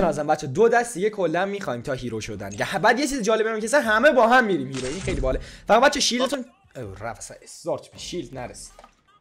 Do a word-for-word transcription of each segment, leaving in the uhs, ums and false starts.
بنازم بچه دو دست دیگه کلا میخوایم تا هیرو شدن. بعد یه چیز جالبه میگه همه با هم میریم هیرو. این خیلی باله. فقط بچه شیلدتون او رفت استارت به شیلد نرسید.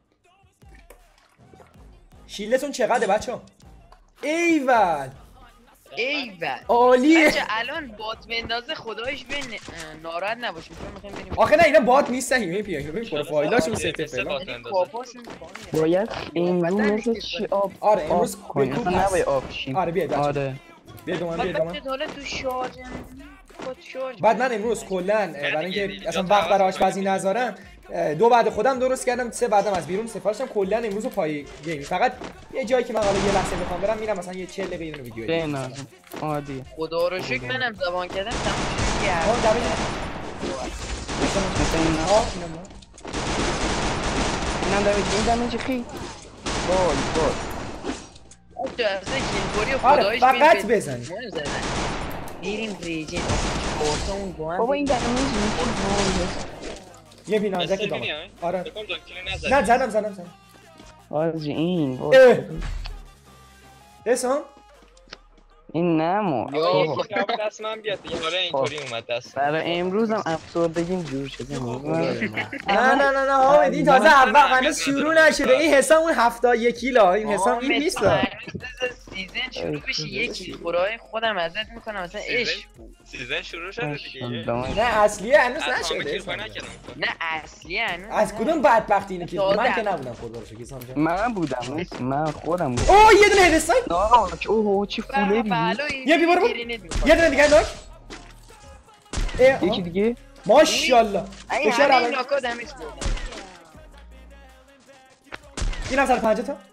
شیلدتون چقدره بچه‌ها؟ ایول ایول عالیه. بچه الان بات بندازه خدایش بین ناراحت نباشیم چون میخوایم بریم. آخه نه اینا بات نیستن. این پی ببین پروفایلاشون ست فلان. باید امروز چی آب آره امروز کنیم اصلا نباید آب شیم. آره بیاید بچه آره بیا دوام بیا دوام. حالا تو شارژ خود شارژ بعد من امروز کلا برای اینکه اصلا وقت برای آشپزی نذارم دو بعد خودم درست کردم، سه بعدم از بیرون سفارشم. کلا امروز پای گیم فقط یه جایی که من حالا یه لحظه بخوام برم میرم مثلا یه چهل دقیقه یه ویدیو دیدم. عادی. خدا رو شکر منم زبان کردم تمام شد. اون دبی اینم دمیج این دمیج خی بول بول تو اصلا کیلگوری آره خدایش فقط بزنید. میریم ریجن کورتمون با هم. بابا این دمیج یه بینازک دام. آره نه نه زدم زدم زدم. آجی این اسم این نمو دست من بیاد دیگه. آره اینطوری اومد دست. برای امروزم افسردگیم جور شده. نه نه نه نه حامد این تازه اول هنوز شروع نشده. این حساب اون هفتاد و یک کیلا این حساب این نیست. سیزن شروع بشه یکی خدای خودم ازت میکنم مثلا عشق سیزن شروع شده دیگه. نه اصلیه هنوز نشده. نه اصلی هنوز از کدوم بدبختی اینو که من که نبودم خدا رو شکر سامجا. من بودم من خودم بودم. اوه یه دونه هدستای. اوه چی فوله بی. یه بی برو یه دونه دیگه نوک. یکی دیگه ماشاءالله. فشار اول نوکا دمیج بود. اینم صد و پنجاه تا.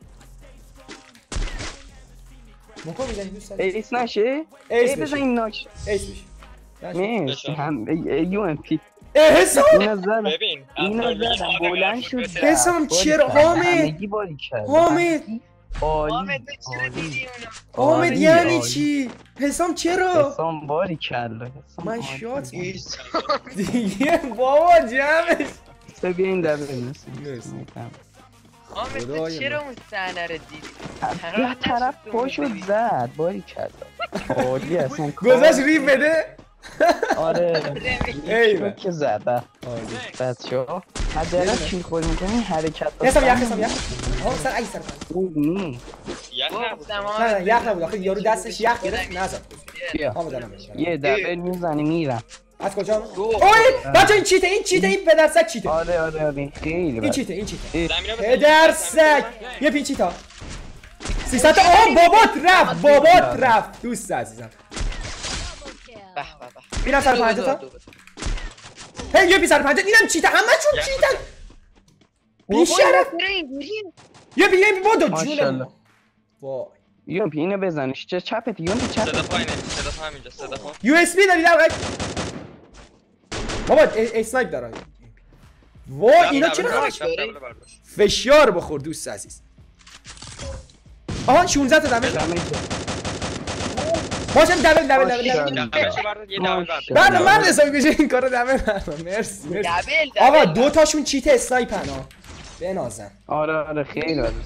مکو میزنی دوست داری؟ ایس نشه؟ ایس بزن این ناش. ایس بشه. مرسی هم یو ام پی. حسام اینو زدم. ببین اینو زدم بلند شد. حسام چرا حامد؟ حامد حامد حامد یعنی چی؟ حسام چرا؟ حسام باری کلا. من شات دیگه بابا جمعش. تو بیا این دبه نیست. حامد تو چرا اون صحنه رو دیدی؟ یه طرف پاشو زد باری کلا. عالی اصلا. گذاشت ریف بده. آره ایوه که زده بچه ها حداقل چی خود میکنی حرکت حسام یخ حسام یخ ها سر ای سر او نی یخ نبود. نه نه یخ نبود آخه یارو دستش یخ گرفت نزد. یه دبل میزنی میرم. از کجا؟ اوه بچه این چیته این چیته این پدرسک چیته. آره آره آره خیلی این چیته این چیته پدرسک یه پین چیتا سیصد تا. آه بابات رفت بابات رفت دوست عزیزم. اینم صد و پنجاه تا. هی یه بی صد و پنجاه اینم چیته همه چون چیتن. بیشرف یه بی یه بی بودو جونم. وای یوم پی اینو بزنش چه چپت یوم پی چپت. صدا پایینه صدا پایین اینجا صدا پایین. یو اس بی داری در بابا اسنایپ داره. وای اینا چرا همش فشار بخور دوست عزیز. آها شانزده تا دمه باشم دبل دبل دبل بعد من حساب میشه این کارو دبل. مرسی مرسی آقا دو تاشون چیت اسنایپن ها بنازم. آره آره خیلی عالی.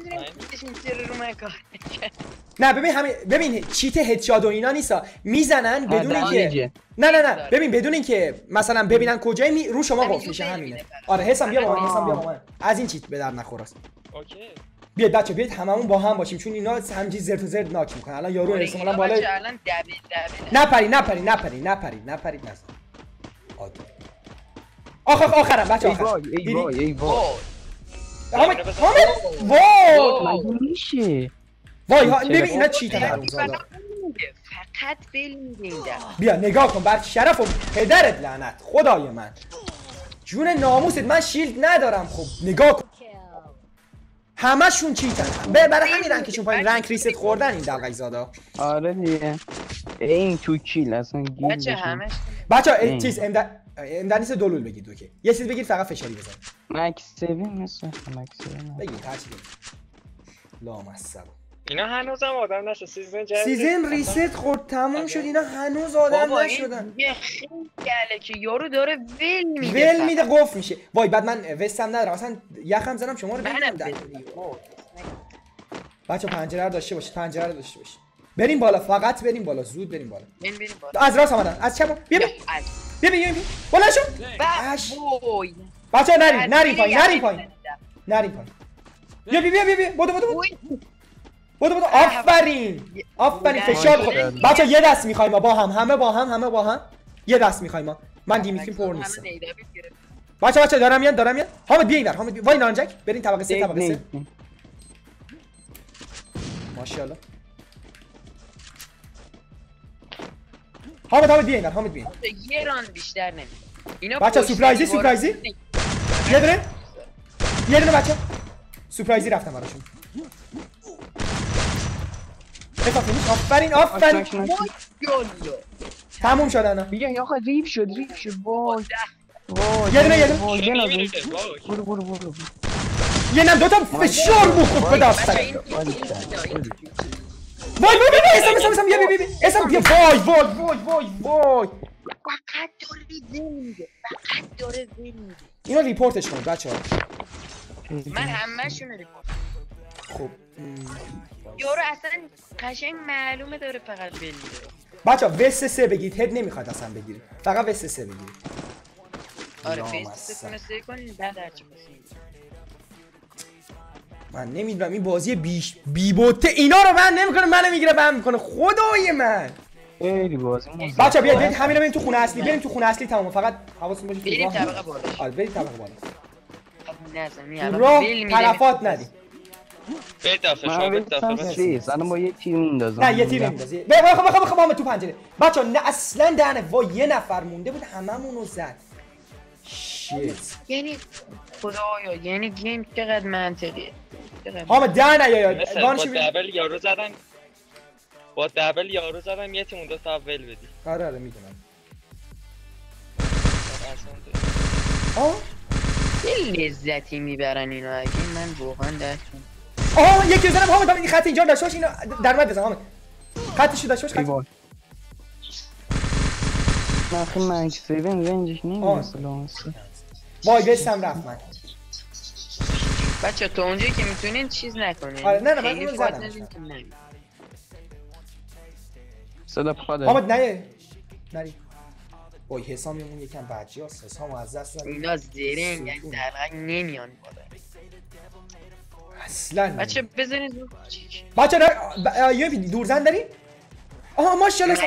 نه ببین همین ببین چیت هدشات و اینا نیستا میزنن بدون اینکه نه نه نه ببین بدون اینکه مثلا ببینن کجای می... رو شما قفل میشه همینه. آره حسام بیا با من حسام بیا با من از این چیت به در نخوراست. اوکی بیاید بچه بیاید هممون با هم باشیم چون اینا همینجوری زرت و زرت ناک میکنن. الان یارو احتمالاً بالا الان دبل دبل نپری نپری نپری نپری نپری نزن. عادی آخ آخ آخرم بچه آخر. ای وای ای وای حامد حامد وای مگه میشه. وای ببین اینا چیتن حرومزادا. فقط بل میدین. بیا نگاه کن بر شرف و پدرت لعنت خدای من جون ناموست من شیلد ندارم. خب نگاه کن همشون چیتن برای همین رنگشون پایین رنگ ریست خوردن این دلقک زادا. آره دیگه این تو کیل اصلا گیر بچه همش بچه چیز امدنیس دولول بگید اوکی یه چیز بگید فقط فشاری بزنید. مکس هفت مثل مکس هفت بگید هر چی بگید. لامصب اینا هنوزم آدم نشد. سیزن جدید سیزن ریست خورد تموم شد. اینا هنوز آدم نشدن. یه خیلی گله که یارو داره ول میده ول میده قفل میشه. وای بعد من وستم ندارم اصلا یخم زدم شما رو ببینم در بچه پنجره رو داشته باشید پنجره رو داشته باشید. بریم بالا، فقط بریم بالا، زود بریم بالا. بریم بریم بالا. از راست آمدن، از چپ. بیا بیا بیا بیا بیا بالا شو. بس وای. بچه‌ها نریم نریم پایین نریم پایین نریم پایین. بیا بیا بیا بیا بودو بودو بودو بودو. آفرین آفرین فشار بخور. بچه‌ها یه دست می‌خوایم ما با هم، همه با هم، همه با هم یه دست می‌خوایم ما. من دیمیتریم پر نیستم. بچه بچه دارم میاد دارم میاد. حامد بیا اینور، حامد وای نارنجک بریم طبقه سه طبقه سه. ماشاءالله. حامد حامد بیا اینور، حامد بیا. یه ران بیشتر نمیاد. اینا بچه سورپرایزی سورپرایزی. یه دونه. یه دونه بچه. سورپرایزی رفتم براشون. بفهمید آفرین آفرین. تموم شد انا. میگن آقا ریپ شد ریپ شد. وای وای یه دونه یه دونه. برو برو برو. یه نم دوتا فشار بخور به دست. وای وای وای اسم اسم اسم بیا بیا بیا اسم بیا وای وای وای وای وای. فقط داره زین میده. فقط داره زین میده. اینو ریپورتش کنید بچه‌ها. من همه‌شون ریپورت. خب یارو اصلا قشنگ معلومه داره فقط بل میده. بچه‌ها وست سه بگید، هد نمیخواد اصلا بگیرید. فقط وست سه بگیرید. آره وست سه کنه سه کنید بعد هرچی بسید. من نمیدونم این بازی بیش بی بوته اینا رو من نمیکنه، منو میگیره بهم میکنه خدای من. خیلی بازی بچا بیاید برید همینا بریم تو خونه اصلی، بریم تو خونه اصلی تمام. فقط حواستون باشه بریم طبقه بالا. آره برید طبقه بالا. نه تو راه تلفات ندی. برید داخل شما برید داخل. سیز الان با یه تیر میندازم. نه یه تیر نمیندازی. بخوام بخوام بخوام تو پنجره. بچا نه اصلا دهنه وای یه نفر مونده بود هممونو زد. شیت. یعنی خدایا یعنی گیم چقدر منطقیه. حامد ده نه یا با دبل یارو زدن با دبل یارو زدم یه تیم اون دو تا اول بدی. آره آره میدونم. آه چه لذتی میبرن اینا اگه من واقعا دستم. آه یکی بزنم حامد این خط اینجا داشته باش اینو در مد بزن حامد. خطشو داشته باش خط. من خیلی مکس سیون رنجش نمیرسه. وای بستم رفت من. بچه تو اونجایی که میتونین چیز نکنین. آره نه نه من اونو زدم. صدا پاده. حامد نه نری. وای حسامیمون یکم بچه‌هاست. حسامو از دست دادم. اینا زرنگ یعنی درقا نمیان بالا. اصلا بچه بزنید. بچه نه یه دورزن داری؟ آها ماشاءالله.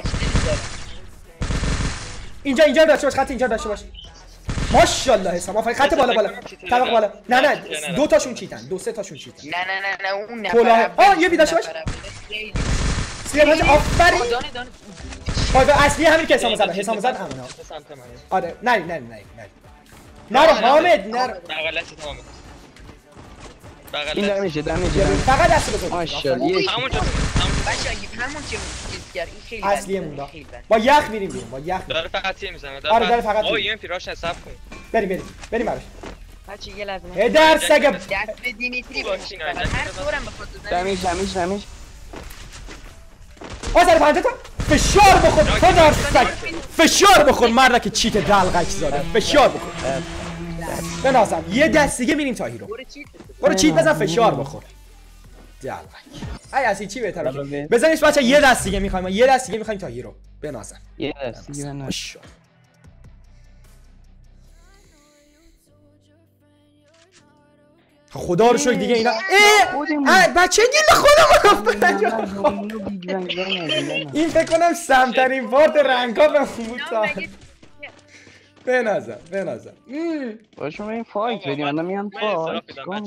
اینجا اینجا داشته باش خط اینجا داشته باش. ماشاءالله حسام آفرین خط بالا بالا طبق بالا. نه نه دو تاشون چیتن دو سه تاشون چیتن. نه نه نه نه اون نفر آه یه بی داشته باش. سیاه آفرین. پای اصلی همین که حسام زد حسام زد همون ها. آره نه نه نه نه نه حامد نه بغلت حامد این دمیجه دمیجه فقط دست بزن ماشاءالله همون جا بچه همون که چیز کرد این خیلی اصلیه مونده با یخ میریم بیریم با یخ داره فقط تیر میزنه آره داره فقط آه این پیراش حساب کن بریم بریم بریم براش بچه یه لحظه هدر سگ دست به دیمیتری باشین هر طورم بخواد بزنه دمیج دمیج دمیج آزر پنجه تا فشار بخور خدا سگ فشار بخور مرد که چیت دلغک زاده فشار بخور بنازم یه دست دیگه میریم تا هیرو برو چیت بزن فشار بخور دلغک ای اصلی چی بهتره بزنیش بچه یه دست دیگه میخوایم یه دست دیگه میخوایم تا هیرو بنازم یه دست دیگه بنازم خدا رو شکر دیگه اینا ای بچه گیل خودم این فکر کنم سمترین پارت رنگا به بود تا بنازم بنازم باشم این فایت بدیم الان میان فایت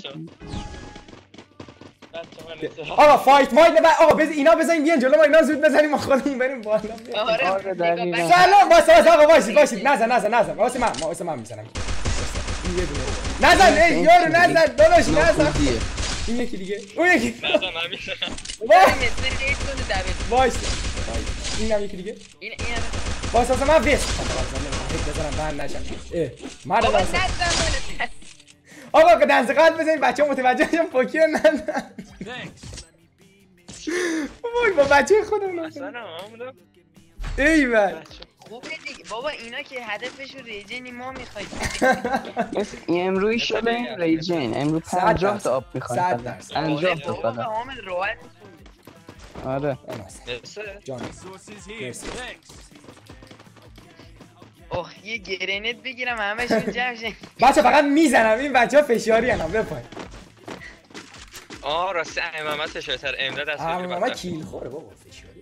آقا فایت مایت نه آقا بز اینا بزنیم بیان جلو ما اینا زود بزنیم ما خودمون بریم بالا سلام واسه واسه آقا وایسید وایسید نزن نزن نزن واسه من واسه من میزنم نزن ای یارو نزن داداش نزن این یکی دیگه اون یکی نزن من میزنم وایس اینم یکی دیگه این این واسه واسه من ویس بزنم بند نشم اه مرد واسه آقا که دنس قلب بزنید بچه ها متوجه شدن پوکر نزن وای با بچه خودمون ای بابا خوبه دیگه بابا اینا که هدفشون ریجنی ما میخوایم امروز شده ریجن امروز پنجاه تا آب میخوایم پنجاه تا فقط آره مرسی. جان مرسی. اوه یه گرینت بگیرم همشون جمع شن. بچه فقط میزنم این بچه ها فشاری هنم بپای. آه راستی امامت فشاری سر امداد دست همه بگیری ماما کیل خوره بابا فشاری.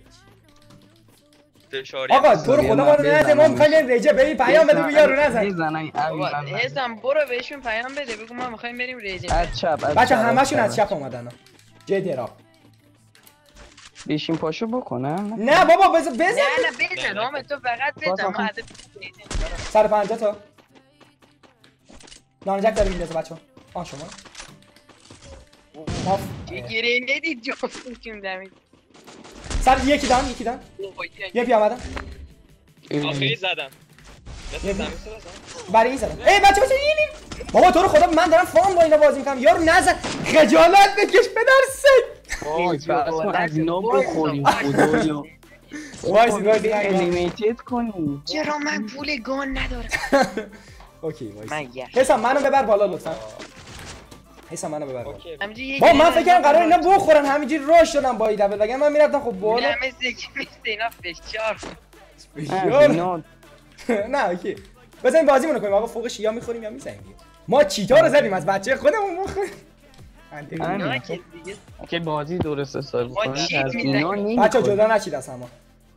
فشاری آقا تو رو خدا ما رو نزد ما میخوایم رجه به این پیام بده بگو یارو نزن. میزنن بابا حسام برو بهشون پیام بده بگو ما میخوایم بریم ریجن. از چپ از بچه چپ، همشون از از چپ. چپ اومدن. جدی را. بشین پاشو بکنم. نه بابا بزن بزن. نه نه بزن حامد تو فقط بزن ما عدد ریجن. صد و پنجاه تا. نانجک داره میندازه بچه‌ها. آ شما. آف. چه گرینتی جفتشون دمید. سر یکی دام یکی دام. یه پی آمدن. آخری زدم دست یه زمین بی- سر زدم برای این زدم. ای بچه بچه یینیم. بابا تو رو خدا من دارم فام با اینا بازی میکنم. یارو نزن. خجالت بکش پدر سگ. وای بس از اینا بخوریم خدایا. وایس وایس الیمیتد کنیم. چرا من پول گان ندارم؟ اوکی وایس. من یه حسام منو ببر بالا لطفا. حسام منو ببر بالا. اوکی همینجوری یه با من گرینت فکر کردم قرار اینا ندارم. بخورن همینجوری روش شدم با این دبل بگم من میرفتم خب بالا. نه مثل که مثل اینا فشار. یار. اینا نه اوکی. بزنیم بازیمون کنیم آقا فوقش یا میخوریم یا میزنیم. ما چیتا رو زدیم از بچه خودمون بخوریم. اینا که دیگه که بازی درست حسابی ما کنن چیت از می‌زنیم. اینا بچه نمی‌خورن. جدا نشید از همه.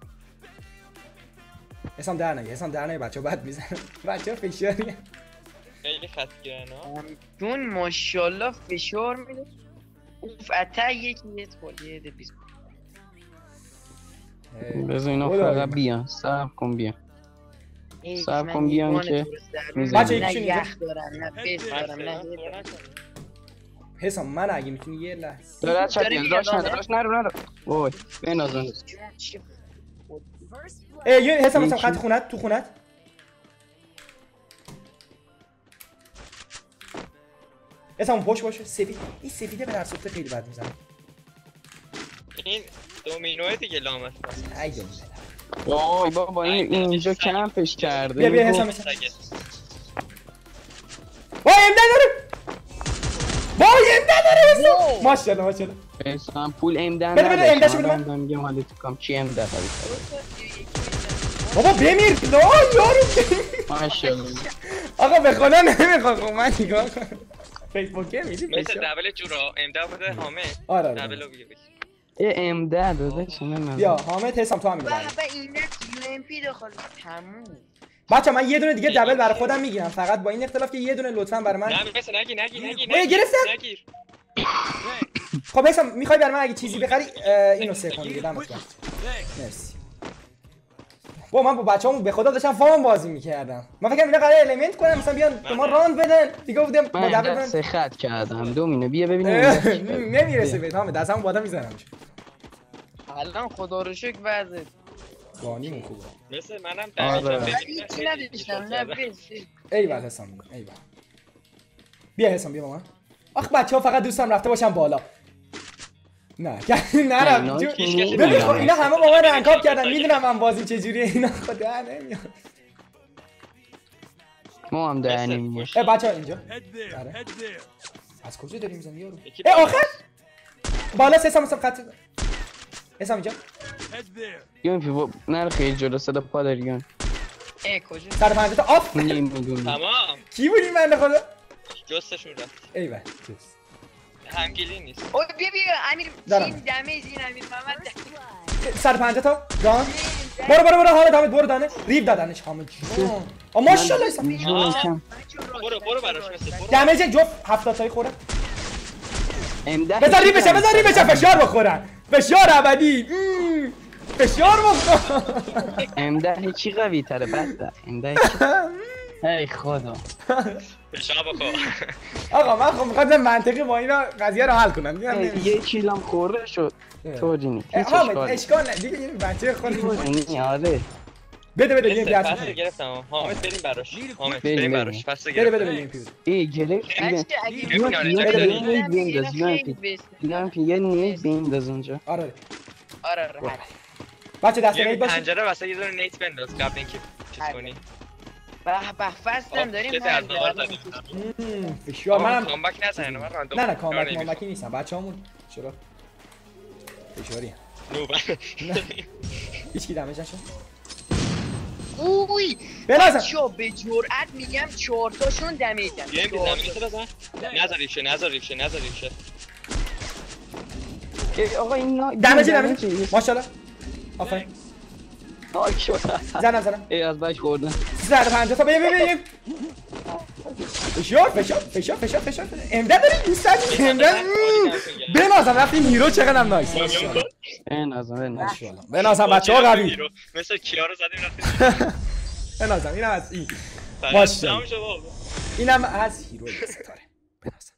حسام در نگه حسام در نگه بچه بد میزنن. بچه فشاری. خیلی خطگیرن ها جون ماشاءالله فشار میده. اوف اتا یکی یه خورد یه ده بیست. بذار اینا خدا. فقط بیان صبر کن بیان ای، صبر من کن بیان لیوان که درست در می‌زنیم. بچه نه یکیشون اینجا. یخ دارم نه بیس دارم نه هیچ دارم. حسام من اگه میتونی یه لحظه. داره چپ داره میاد میاد، راش نرو آره. راش نرو نرو وای بنازن جون، چه- ای یه حسام حسام یکی. خط خونت تو خونت. حسام پشت باشه سفید این سفیده به در سوخته خیلی بد میزنه. این دومینوه دیگه لامصب ای جون. وای بابا این اینجا کمپش کرده بیا بیا گفت حسام حسام. وای ام داره. وای ام داره حسام. ماشاءالله ماشاءالله. حسام پول امدن بده بده، امدهشو بده من. میگم حالا تو کام چی امدن بابا بمیر لا یارو بمیر. ماشاءالله آقا به خدا نمیخوام خب من نگاه کنم. فیسبوکه میدی مثل فشار. دبل جورا امدا بوده حامد آره آره. دبل رو بگه بگی ای امدن داداش اینا بیا نه حامد حسام تو همین ببر. بابا این یو ام پی داخل تموم. بچا من یه دونه دیگه دبل برای خودم میگیرم فقط با این اختلاف که یه دونه لطفا برای من. نه مثل نگی نگی نگی ای، گرفتم. نگیر خب حسام میخوای برای من اگه چیزی بخری اه، اینو سه کن دیگه دمت گرم. مرسی. با من با بچه‌مون به خدا داشتم فام بازی میکردم. من فکر کنم اینا قراره الیمنت کنم مثلا بیان به ما راند بدن. دیگه گفتم با من دبل اینجا من سه خط کردم دومینه بیا ببینیم اینجا چی کرد. نمیرسه به حامد دستمو بادا میزنمش. الان خدا رو شکر وضع گانیمون خوبه. مثل منم آره. دمیجم ولی ببینیم هیچی نداشتم نه بیس. ایول حسام ایول. بیا حسام بیا با من. آخ بچه‌ها فقط دوستم رفته باشم بالا. نه نرم. اینا جو- که ببین نمی‌دونم. خب اینا همه با من رنکاپ کردن میدونم من بازی چجوریه اینا خدا نمیاد. ما هم دهنیم باش ای بچه‌ها اینجا. Head there. آره. Head there. از کجا داری میزنی یارو؟ یکی ای بالا. آخر بالا سه سام خط. حسام اینجا. Head there. یون پی با نرو خیلی جلو صدا پا داری یون ای کجا؟ صد و پنجاه تا آف. نیم میدونی تمام کی بود این بنده خدا؟ جستشون رفت ایول. همگیلی نیست اوه بیا بیا امیر دارم. این دمیج این امیر محمد صد و پنجاه تا جان. برو برو برو حامد حامد برو دانه ریب دادنش حامد جون. آ ماشاءالله حسام. جون کم برو برو براش مثل برو دمیج جفت هفتاد تایی خوره. امده بذار ریب بشه بذار ریب بشه فشار بخورن. فشار ابدی. مم. فشار بخور. امده هیچی قوی تره بده امده هیچی ای خدا شما بخور آقا من خب می‌خواستم منطقی با اینا قضیه رو حل کنم. دیدم ای، نمیشه. یه کیلم خورده شد توجی نی هیچ حامد اشکال اشکال نه دیگه این بچه خود نی آره بده بده یه مثل دست فصل گرفتم حامد بریم براش حامد بریم، بریم بریم. براش فصل بده بده گرفتم بده این پیوز. ای گرفت بچه اگه ببین، یون آره، یون اینجا یه داریم. نیز بینداز یون پی یون پی یه نیز بینداز اونجا آره آره آره بچه دست یه نید باشه. پنجره واسه یه دونه نیت بنداز قبل اینکه چیز کنی به به فستم داریم چه حل دردآور کردیم. زدیم. مم، فشار منم منم کامبک نزنه من راندوم نه نه کار کامبک نمی‌کنم. مامبکی نیستم بچه‌هامون چرا فشاری نوبه هیچ کی دمیج نشد. اوی بنازم بچه‌ها به جرئت میگم چهار تاشون دمیجن. یه میزنم میشه بزن نظر ریشه نظر ریشه نظر ریشه آقا اینا دمیج دمیج ماشاءالله آفرین آی شد زنم زنم ای از بچ خوردن سیصد و پنجاه تا بریم بریم فشار فشار فشار فشار فشار امداد داریم دوست داریم امداد بنازم رفتیم هیرو چقدر هم نایس ماشاءالله بنازم بنازم ماشاءالله بنازم بچه‌ها قوی مثل کیا رو زدیم رفتیم بنازم اینم از این ماشاءالله اینم از هیرو ستاره بنازم